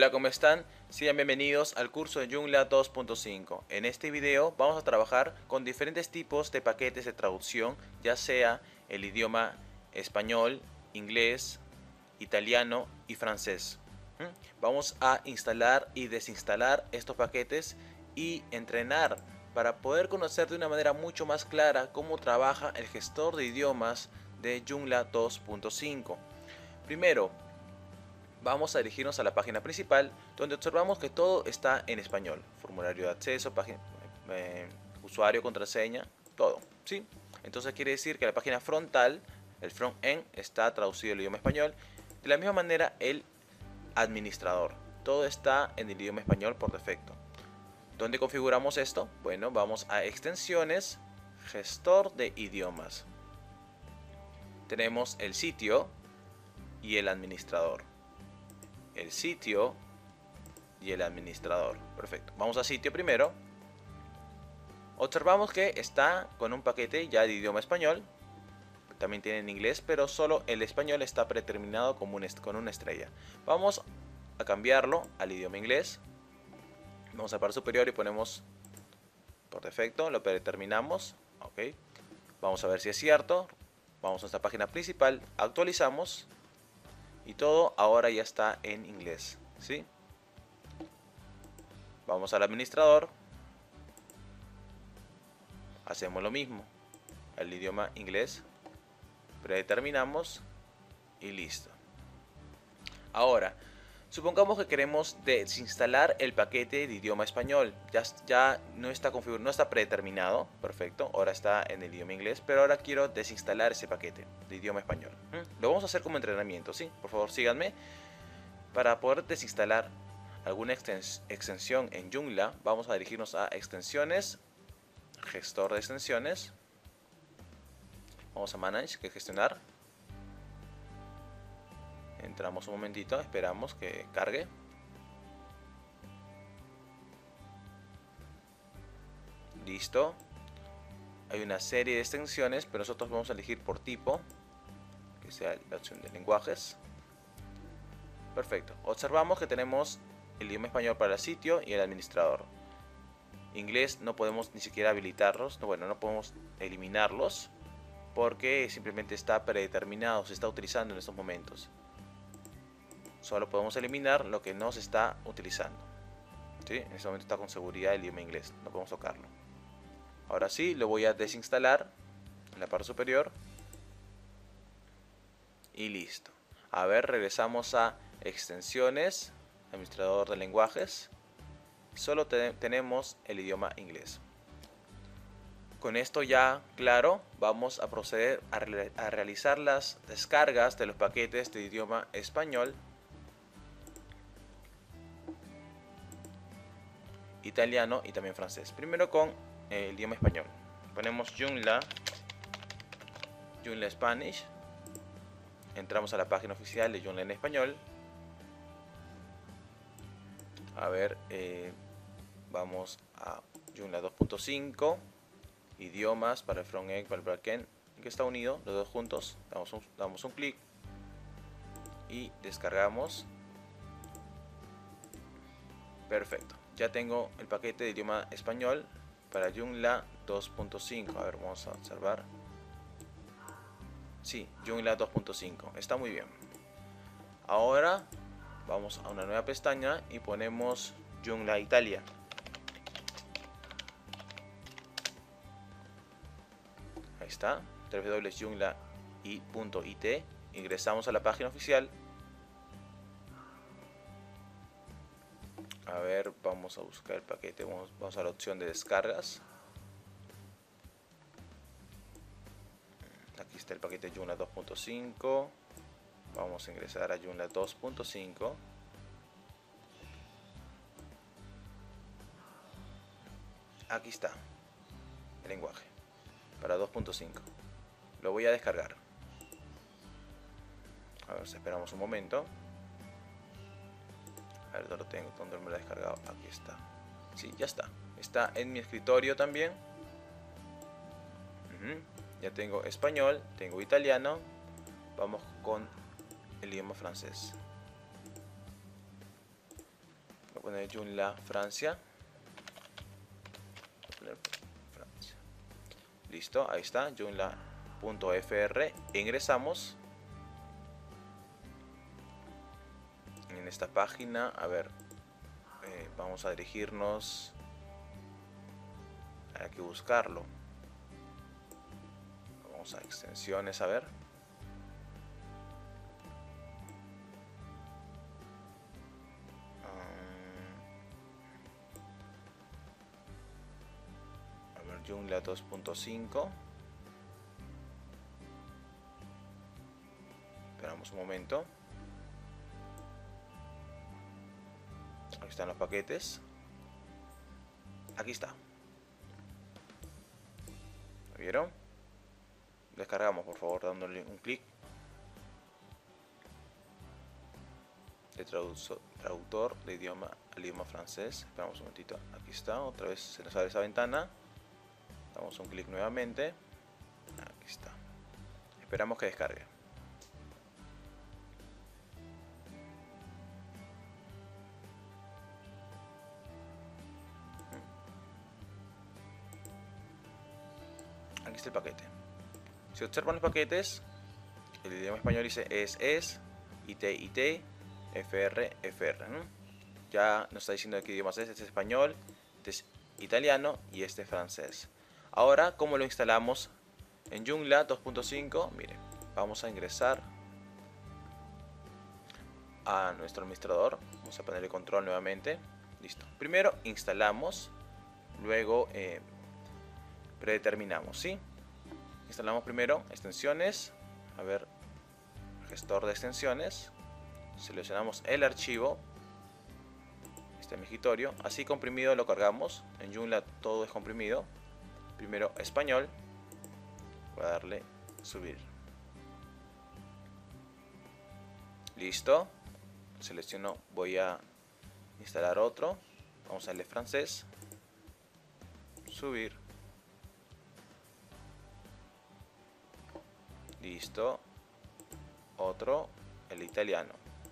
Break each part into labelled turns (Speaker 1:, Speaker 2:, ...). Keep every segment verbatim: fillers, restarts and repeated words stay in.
Speaker 1: Hola, ¿cómo están? Sean bienvenidos al curso de Joomla dos punto cinco. En este video vamos a trabajar con diferentes tipos de paquetes de traducción, ya sea el idioma español, inglés, italiano y francés. ¿Mm? Vamos a instalar y desinstalar estos paquetes y entrenar para poder conocer de una manera mucho más clara cómo trabaja el gestor de idiomas de Joomla dos punto cinco. Primero, vamos a dirigirnos a la página principal, donde observamos que todo está en español: formulario de acceso, página, eh, usuario, contraseña, todo, ¿sí? Entonces quiere decir que la página frontal, el front-end, está traducido al idioma español. De la misma manera el administrador, todo está en el idioma español por defecto. ¿Dónde configuramos esto? Bueno, vamos a extensiones, gestor de idiomas. Tenemos el sitio y el administrador. El sitio y el administrador. Perfecto. Vamos a sitio primero. Observamos que está con un paquete ya de idioma español. También tiene en inglés, pero solo el español está predeterminado como un con una estrella. Vamos a cambiarlo al idioma inglés. Vamos a la parte superior y ponemos por defecto, lo predeterminamos. Ok. Vamos a ver si es cierto. Vamos a nuestra página principal, actualizamos y todo ahora ya está en inglés, ¿sí? Vamos al administrador, hacemos lo mismo, el idioma inglés, predeterminamos y listo. Ahora, supongamos que queremos desinstalar el paquete de idioma español. Ya, ya no está configurado, no está predeterminado, perfecto, ahora está en el idioma inglés, pero ahora quiero desinstalar ese paquete de idioma español. ¿Mm? Lo vamos a hacer como entrenamiento, ¿sí? Por favor, síganme. Para poder desinstalar alguna extensión en Joomla, vamos a dirigirnos a extensiones, gestor de extensiones. Vamos a Manage, que es gestionar. Entramos un momentito, esperamos que cargue. Listo. Hay una serie de extensiones, pero nosotros vamos a elegir por tipo, que sea la opción de lenguajes. Perfecto. Observamos que tenemos el idioma español para el sitio y el administrador. Inglés no podemos ni siquiera habilitarlos, no, bueno, no podemos eliminarlos porque simplemente está predeterminado, se está utilizando en estos momentos. Solo podemos eliminar lo que no se está utilizando, ¿sí? En este momento está con seguridad el idioma inglés, no podemos tocarlo. Ahora sí, lo voy a desinstalar en la parte superior y listo. A ver, regresamos a extensiones, administrador de lenguajes. Solo te tenemos el idioma inglés. Con esto ya claro, vamos a proceder a, re a realizar las descargas de los paquetes de idioma español, italiano y también francés. Primero con el idioma español. Ponemos Joomla, Joomla Spanish. Entramos a la página oficial de Joomla en español. A ver, eh, vamos a Joomla dos punto cinco. Idiomas para el front-end, para el back-end, que está unido, los dos juntos. Damos un, damos un clic y descargamos. Perfecto. Ya tengo el paquete de idioma español para Joomla dos punto cinco. A ver, vamos a observar. Sí, Joomla dos punto cinco. Está muy bien. Ahora vamos a una nueva pestaña y ponemos Joomla Italia. Ahí está, w w w punto joomla punto i t. Ingresamos a la página oficial. A ver, vamos a buscar el paquete, vamos, vamos a la opción de descargas. Aquí está el paquete Joomla dos punto cinco. Vamos a ingresar a Joomla dos punto cinco. Aquí está el lenguaje para dos punto cinco. Lo voy a descargar. A ver, esperamos un momento. A ver, ¿dónde lo tengo? ¿Dónde me lo he descargado? Aquí está. Sí, ya está. Está en mi escritorio también. Uh-huh. Ya tengo español, tengo italiano. Vamos con el idioma francés. poner Joomla Francia. Francia. Listo, ahí está, joomla.fr. Ingresamos en esta página. A ver, eh, vamos a dirigirnos. Hay que buscarlo. Vamos a extensiones, a ver. Joomla dos punto cinco. Esperamos un momento. Aquí están los paquetes. Aquí está. ¿Lo vieron? Descargamos, por favor, dándole un clic. De traductor de idioma al idioma francés. Esperamos un momentito. Aquí está. Otra vez se nos abre esa ventana. Damos un clic nuevamente. Aquí está. Esperamos que descargue. Aquí está el paquete. Si observan los paquetes, el idioma español dice es, es, it, it, fr, fr, ¿no? Ya nos está diciendo de qué idiomas es. Este es español, este es italiano y este es francés. Ahora, ¿cómo lo instalamos en Joomla dos punto cinco? Miren, vamos a ingresar a nuestro administrador. Vamos a ponerle control nuevamente. Listo. Primero instalamos, luego eh, predeterminamos, ¿sí? Instalamos primero extensiones. A ver, gestor de extensiones. Seleccionamos el archivo. Este es mi escritorio. Así comprimido lo cargamos. En Joomla todo es comprimido. Primero español. Voy a darle subir. Listo. Selecciono, voy a instalar otro. Vamos a darle francés. Subir. Listo. Otro, el italiano.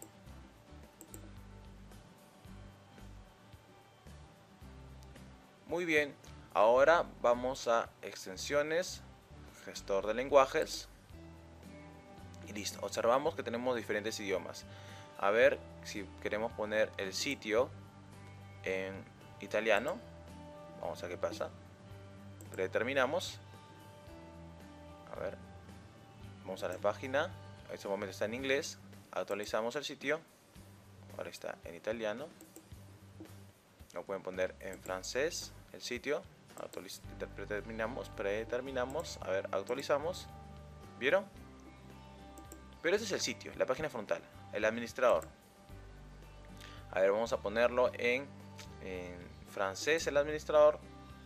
Speaker 1: Muy bien. Ahora vamos a extensiones, gestor de lenguajes y listo. Observamos que tenemos diferentes idiomas. A ver si queremos poner el sitio en italiano. Vamos a ver qué pasa. Predeterminamos. A ver. Vamos a la página. En este momento está en inglés. Actualizamos el sitio. Ahora está en italiano. Lo pueden poner en francés el sitio. Actualiz predeterminamos, predeterminamos, a ver, actualizamos. ¿Vieron? Pero ese es el sitio, la página frontal, el administrador. A ver, vamos a ponerlo en, en francés el administrador.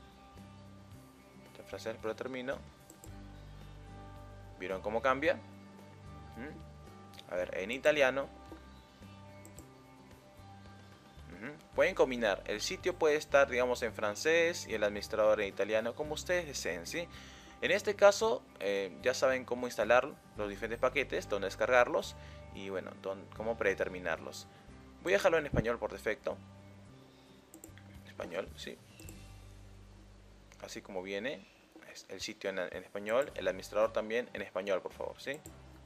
Speaker 1: En francés predetermino. ¿Vieron cómo cambia? ¿Mm? A ver, en italiano. Pueden combinar, el sitio puede estar, digamos, en francés y el administrador en italiano, como ustedes deseen, ¿sí? En este caso, eh, ya saben cómo instalar los diferentes paquetes, dónde descargarlos y, bueno, dónde, cómo predeterminarlos. Voy a dejarlo en español por defecto. Español, sí. Así como viene, el sitio en, en español, el administrador también en español, por favor, ¿sí?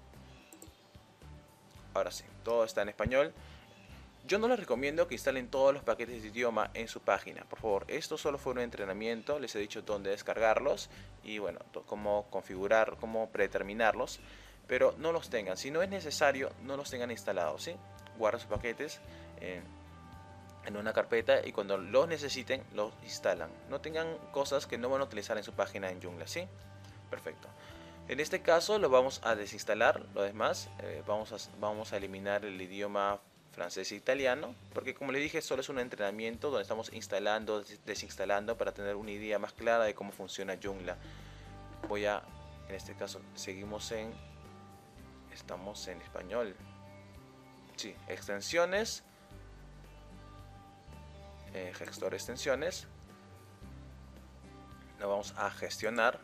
Speaker 1: Ahora sí, todo está en español. Yo no les recomiendo que instalen todos los paquetes de idioma en su página, por favor. Esto solo fue un entrenamiento, les he dicho dónde descargarlos y bueno, cómo configurar, cómo predeterminarlos, pero no los tengan. Si no es necesario, no los tengan instalados, ¿sí? Guarden sus paquetes en, en una carpeta y cuando los necesiten, los instalan. No tengan cosas que no van a utilizar en su página en Joomla, ¿sí? Perfecto. En este caso lo vamos a desinstalar, lo demás, eh, vamos, a, vamos a eliminar el idioma francés e italiano, porque como les dije, solo es un entrenamiento donde estamos instalando, desinstalando para tener una idea más clara de cómo funciona Joomla. Voy a, en este caso, seguimos en, estamos en español. Sí, extensiones, eh, gestor extensiones. Lo vamos a gestionar.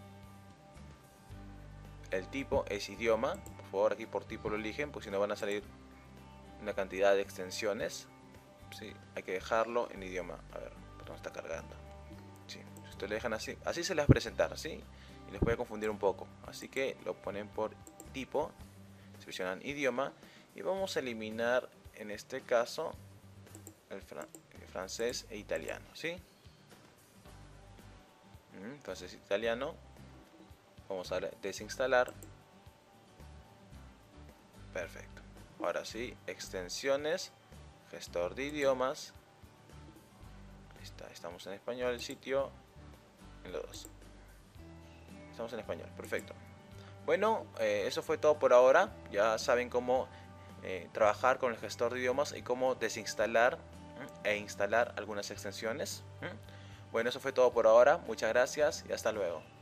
Speaker 1: El tipo es idioma, por favor aquí por tipo lo eligen, porque si no van a salir una cantidad de extensiones. Sí, hay que dejarlo en idioma. A ver, perdón, está cargando. Sí, si ustedes lo dejan así, así se les va a presentar, ¿sí? Y les puede confundir un poco. Así que lo ponen por tipo, seleccionan idioma y vamos a eliminar en este caso el, fran el francés e italiano, ¿sí? Entonces italiano, vamos a desinstalar. Perfecto. Ahora sí, extensiones, gestor de idiomas. Ahí está, estamos en español el sitio, en los dos. Estamos en español, perfecto. Bueno, eh, eso fue todo por ahora. Ya saben cómo eh, trabajar con el gestor de idiomas y cómo desinstalar ¿eh? e instalar algunas extensiones. ¿eh? Bueno, eso fue todo por ahora. Muchas gracias y hasta luego.